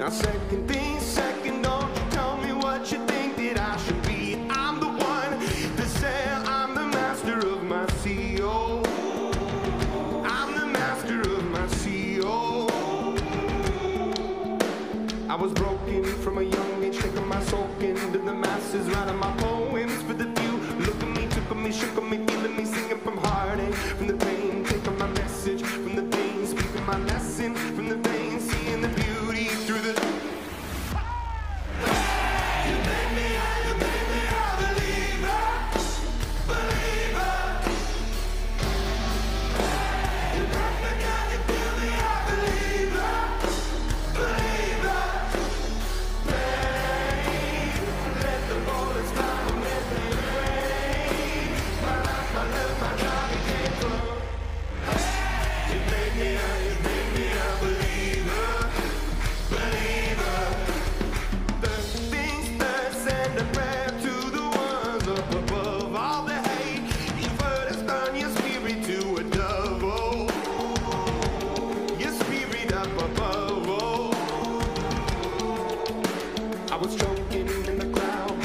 Now second thing second, don't you tell me what you think that I should be. I'm the one that said I'm the master of my CEO. I'm the master of my CEO. I was broken from a young age, taking my soul into the masses, writing my poems for the few. Look at me, took on me, shook on me, feeling me, singing from heartache, from the pain, taking my message from the pain, speaking my lesson from the pain, seeing the beauty through the. You made me a believer, believer. You brought me down, you feel me a believer, believer. Pain, let the bullets fly, let them rain. My life, my love, my job, it came from. You made me a believer, believer. The things that send a prayer to the ones up above all the hate. You've heard us turn your spirit to a dove, oh. Your spirit up above, oh. I was choking in the crowd,